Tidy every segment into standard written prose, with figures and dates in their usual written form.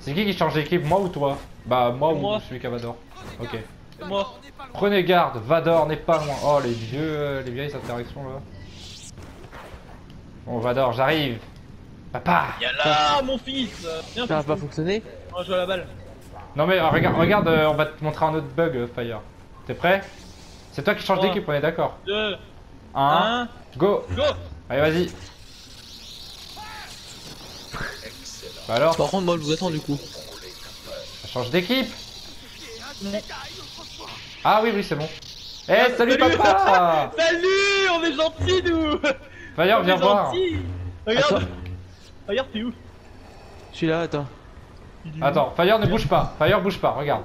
C'est qui change d'équipe, moi ou toi? Bah moi ou Moi. celui qui a Vador. Ok. C'est moi. Prenez garde, Vador n'est pas loin. Oh les vieilles interactions là. Bon Vador, j'arrive. Papa. Y'a là, mon fils. Viens, Ça va fiston. pas fonctionner? On va jouer à la balle. Non mais regarde, on va te montrer un autre bug, Fire. T'es prêt? C'est toi qui change Trois. d'équipe, on est d'accord. 2, 1, 1, go. go. Allez vas-y. Bah alors, Par contre, moi je vous attends du coup. ça change d'équipe. Ah oui, c'est bon. Eh, salut Salut. papa. Salut, on est gentils nous. Fire, On viens est voir. gentils. Regarde. Attends. Regarde, t'es où? Je suis là, attends. Attends, Fire ne bouge pas. Fire bouge pas, regarde.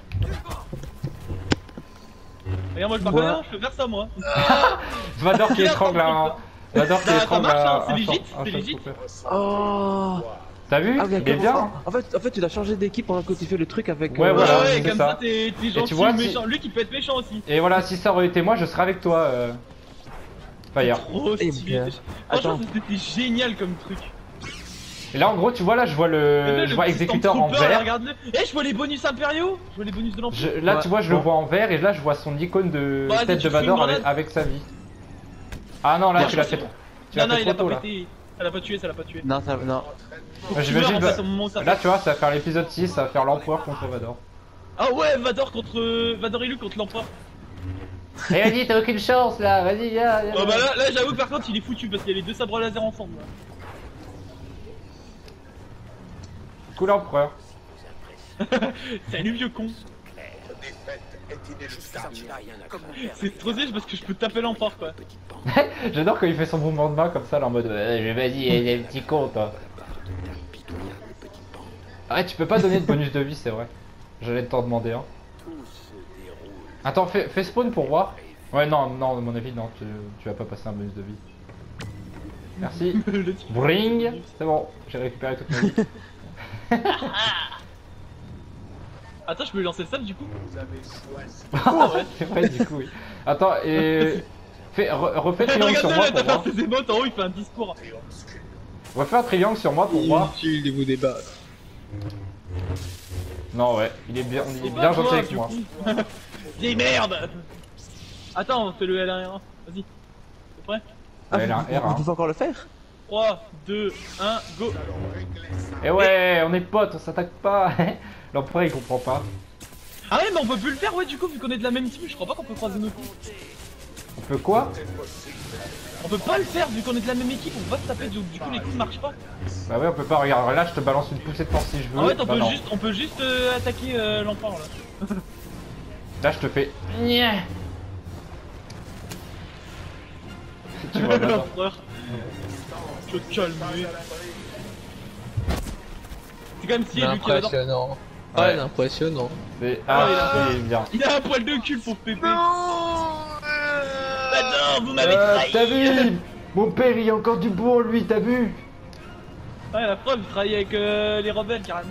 Regarde, moi je pars Ouais. rien, je peux faire ça moi. Vador qui étrangle un. Vador qui Ça étrangle marche, hein, un. c'est legit, un c'est legit. short trooper. Oh. T'as vu? Ah, oui, Il est bien. Hein. En fait, tu dois changer d'équipe pendant que tu fais le truc avec. Ouais, voilà. ouais, c'est comme ça. ça t'es gentil, vois, méchant. Lui qui peut être méchant aussi. Et voilà, si ça aurait été moi, je serais avec toi, Fire. Trop Eh stylé. bien. Franchement, Attends. c'était génial comme truc. Et là, en gros, tu vois, là, je vois je vois petit Executor en Stormtrooper, là, vert. regarde-le. Eh, je vois les bonus impériaux. Je vois les bonus de l'Empire. Là, Ouais, tu vois, je le bon. vois en vert, et là, je vois son icône de Vas-y, tête tu de fous une Vador grenade. avec sa vie. Ah non, là, Non, tu l'as je fait. pense Tu Non, l'as non, fait il a trop tôt, pas là. pété. Ça l'a pas tué, ça l'a pas tué. Non, ça. Non. Faut que tu J'imagine, meurs, en fait, au moment où ça là, tu vois, ça va faire l'épisode 6, ça va faire l'empereur contre Vador. Ah ouais, Vador et Luke contre l'Empereur. Eh, vas-y, t'as aucune chance, là, vas-y, viens. Oh bah là j'avoue que par contre il est foutu parce qu'il y a les deux sabres laser ensemble. Là. Coup l'empereur. Salut vieux con. C'est trop zèche parce que je peux taper l'empereur quoi. J'adore quand il fait son mouvement de main comme ça, là, en mode vas-y, il y a un petit con, toi. Ah ouais, tu peux pas donner de bonus de vie, c'est vrai. J'allais t'en demander un. Attends, fais spawn pour voir. Ouais, non, à mon avis, non, tu vas pas passer un bonus de vie. Merci. Le type. Bring. C'est bon, j'ai récupéré toute ma vie. Attends, je peux lui lancer le sable du coup. C'est vrai, du coup, oui. Attends, et. Refais triangle sur Regarde-le moi là, pour t'as voir. fait ses émotes en haut, il fait un discours. Refais un triangle sur moi pour voir. Inutile de vous débattre. Non, ouais, il est bien Faut gentil pas, toi, avec du moi. coup. Vieille merde. Attends, fais-le L1. Vas-y. T'es prêt? Ah, Elle a un R, hein. il faut encore le faire? 3, 2, 1, go. Et ouais, on est potes, on s'attaque pas. L'empereur il comprend pas. Ah ouais, mais on peut plus le faire, ouais, du coup, vu qu'on est de la même team, je crois pas qu'on peut croiser nos coups. On peut quoi? On peut pas le faire, vu qu'on est de la même équipe, on va se taper, donc du coup, les coups marchent pas. Bah ouais, on peut pas, regarde, là je te balance une poussée de force si je veux. En fait, Bah non. on peut juste attaquer l'empereur là. Là je te fais. Nya. Tu vois, là, L'empereur. Je te calme. C'est quand même si lui qui adore. Impressionnant. Ouais. Ouais, impressionnant. c'est- Ah, Ah, il est bien. Il a un poil de cul pour pépé. Bah non, vous m'avez T'as trahi. vu? Mon père il a encore du beau en lui, t'as vu? Ouais, la preuve, il travaille avec les rebelles carrément.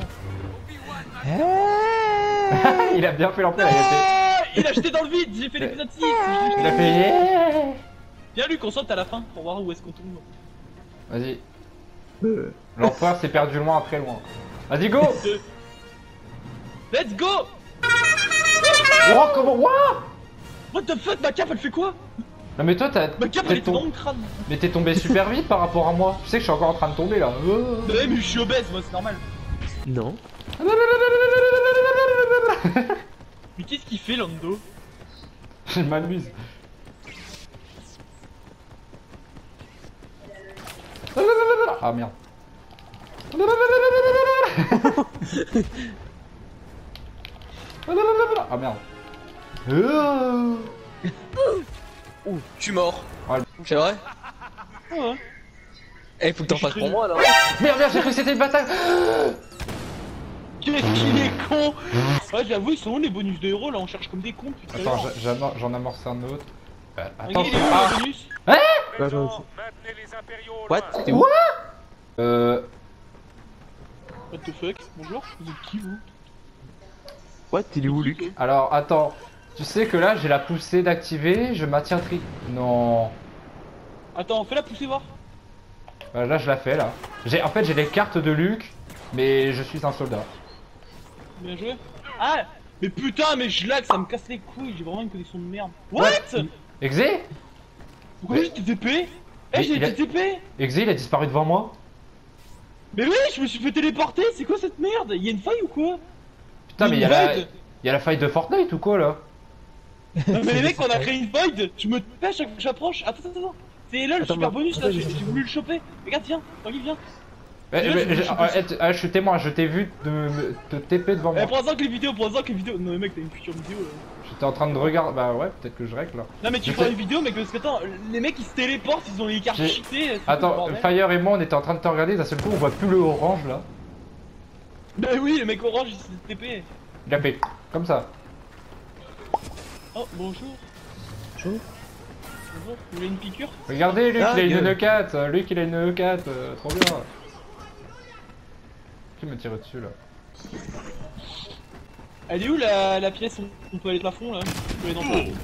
Il a bien fait l'empereur, il a fait. Il a jeté dans le vide, j'ai fait l'épisode 6. Il a fait. Yeah. Viens, lui, qu'on saute à la fin pour voir où est-ce qu'on tombe. Vas-y. L'empereur s'est perdu loin, très loin. Vas-y, go! Let's go. Oh, comment? What? What the fuck, ma cape elle fait quoi? Non, mais toi, Ma cape elle était dans mon crâne. Mais t'es tombé super vite par rapport à moi. Tu sais que je suis encore en train de tomber là. Ouais, mais je suis obèse, moi, c'est normal. Non. Mais qu'est-ce qu'il fait, Lando? Je m'amuse. Ah merde. Ah merde. Ouh, je suis mort. Ouais. C'est vrai? Ouais. Eh, faut que t'en fasses pour moi là. Merde, j'ai cru que c'était une bataille. Qu'est-ce qu'il est con! Ouais, j'avoue, ils sont où les bonus de héros là? On cherche comme des cons depuis tout à Attends, l'heure. j'en amorce un autre. Attends, Regarde, il est où ah. le bonus? Bah, What? T'es où? What the fuck? Bonjour, vous êtes qui vous? What? Il est où, Luc? Alors, attends. Tu sais que là, j'ai la poussée d'activer, je maintiens tri... Non. Attends, fais la pousser voir. Là, je la fais, là. En fait, j'ai les cartes de Luke. Mais je suis un soldat. Bien joué. Ah, mais putain, mais je lag, ça me casse les couilles, j'ai vraiment une connexion de merde. What? Exé? Pourquoi j'ai été TP? Eh, Mais j'ai il a- été TP? Exé, il a disparu devant moi. Mais oui, je me suis fait téléporter, c'est quoi cette merde? Y'a une faille ou quoi? Putain, mais il y a Void. la faille de Fortnite ou quoi là? Non mais les mecs, on a créé une void, je me tais à chaque fois que j'approche. Attends. C'est là le Attends, super moi- bonus là, j'ai voulu le choper. Regarde, viens, tranquille, viens. Je suis témoin, je t'ai vu te TP devant Eh, moi. prends-en que les vidéos, prends-en que les vidéos. Non mais mec, t'as une future vidéo là. J'étais en train de regarder. Bah ouais, peut-être que je règle là. Non mais tu Je feras sais- une vidéo, mec, parce que attends, les mecs ils se téléportent, ils ont les cartes J'ai- cheatées. c'est Attends, tout le bordel. Fire et moi on était en train de te regarder, d'un seul coup on voit plus le orange là. Bah oui, le mec orange il s'est TP. Il a fait comme ça. Oh, bonjour. Bonjour. Bonjour, vous voulez une piqûre? Regardez, Luc, Ah, il a une gueule. E4. Luc, il a une E4. Trop bien. Qui me tire dessus là? Elle est où la pièce où on peut aller de plafond là? On peut aller dans le fond.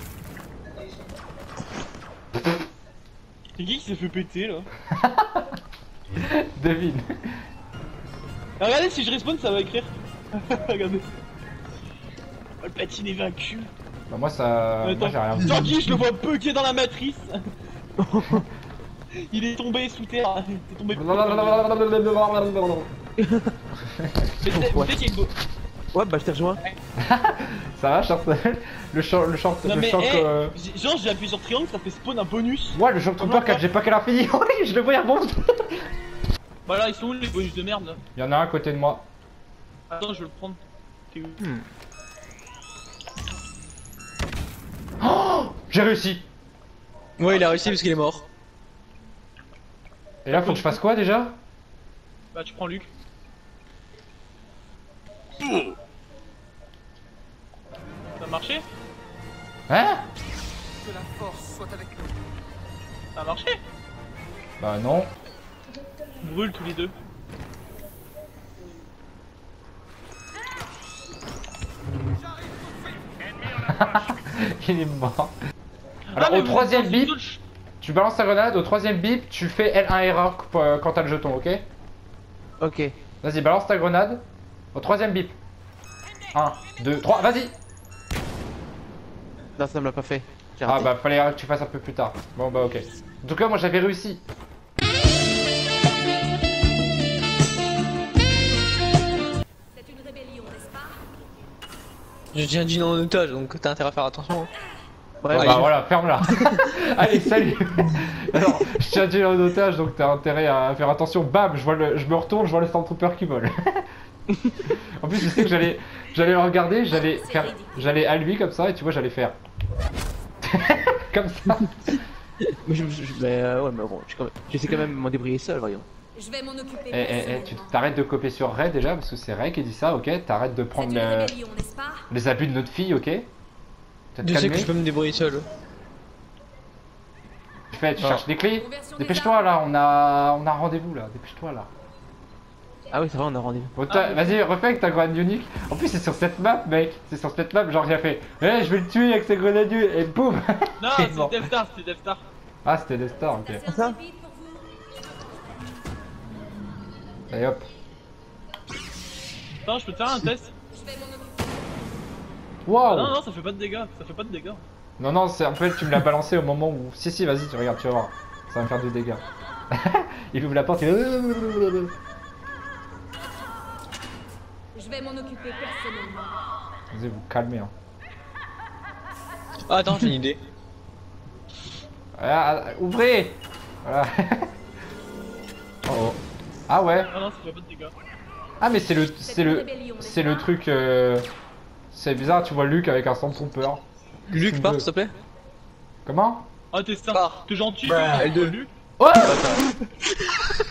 C'est qui s'est fait péter là? Devine. Ah, regardez, si je respawn, ça va écrire. Regardez. Oh, le patine est vaincu. Bah moi ça... Moi j'ai rien vu. Tanguy, je le vois bugger dans la matrice. Il est tombé sous terre. Il est tombé. Vous savez qu'il y a une Ouais, bah je t'ai rejoint. Ça va, Charles? Le champ... Non le mais champ... genre j'ai appuyé sur triangle, ça fait spawn un bonus. Ouais, le champ trooper 4, j'ai pas qu'elle a fini. Oui, je le vois, il rebondit. Bah là ils sont où les bonus de merde là? Il y en a un à côté de moi. Attends, je vais le prendre. T'es où? Oh, j'ai réussi. Ouais, il a réussi parce qu'il est mort. Et là, faut que je fasse quoi déjà? Bah tu prends Luc. Ça a marché? Hein? Ça a marché? Bah non. On brûle tous les deux. Il est mort. Ah, Alors mais au vous troisième pensez bip, tous- tu balances ta grenade, au troisième bip, tu fais L1 RA quand t'as le jeton, ok? Ok. Vas-y, balance ta grenade. Au troisième bip. 1, 2, 3, vas-y! Non, ça me l'a pas fait. J'ai Ah raté. bah fallait que tu fasses un peu plus tard. Bon bah ok. En tout cas, moi j'avais réussi. C'est une rébellion, n'est-ce pas? Je tiens Jean en otage, donc t'as intérêt à faire attention. Ouais, Bon, bah voilà, ferme-la. Allez, salut! Alors, je tiens Dieu en otage, donc t'as intérêt à faire attention. Bam, je me retourne, je vois le Stormtrooper qui vole. En plus, je sais que j'allais le regarder, j'allais à lui comme ça, et tu vois, j'allais faire. Comme ça. Mais ouais, mais bon, je sais quand même m'en débrouiller seul, voyons. Je vais m'en occuper. Tu t'arrêtes de copier sur Ray déjà, parce que c'est Ray qui dit ça, ok? T'arrêtes de C'est prendre une rébellion, n'est-ce pas? les abus de notre fille, ok? T'as te Je sais que calmé. je peux me débrouiller seul. Tu cherches des clés? Conversion Dépêche-toi là, on a un rendez-vous là, dépêche-toi là. Ah oui, ça va, on a rendez-vous. Bon, vas-y, refais avec ta grenade unique. En plus, c'est sur cette map, mec. C'est sur cette map, genre j'ai fait. Je vais le tuer avec sa grenade unique. Et boum. Non, Et c'est bon. Death Star, c'était Death Star. Ah, c'était des stars, ok. C'est ça rapide pour vous. Allez hop. Attends, je peux te faire un test? Je vais m'en occuper. Waouh. Non, non, ça fait pas de dégâts, ça fait pas de dégâts. Non, c'est en fait, tu me l'as balancé au moment où. Si, vas-y, tu regardes, tu vas voir. Ça va me faire des dégâts. Il ouvre la porte et. Je vais m'en occuper personnellement. Vas-y, vous calmez. Hein. Ah, attends, j'ai une idée. Ouvrez. Voilà. Oh. Ah ouais. Non, non, ça fait pas de dégâts. Ah mais c'est le truc. C'est bizarre, tu vois Luc avec un Stormtrooper. Luc, pars, s'il te plaît. Comment? Ah, t'es ça, Pars. t'es gentil, Bruh. toi, L2. Luc. Ouais.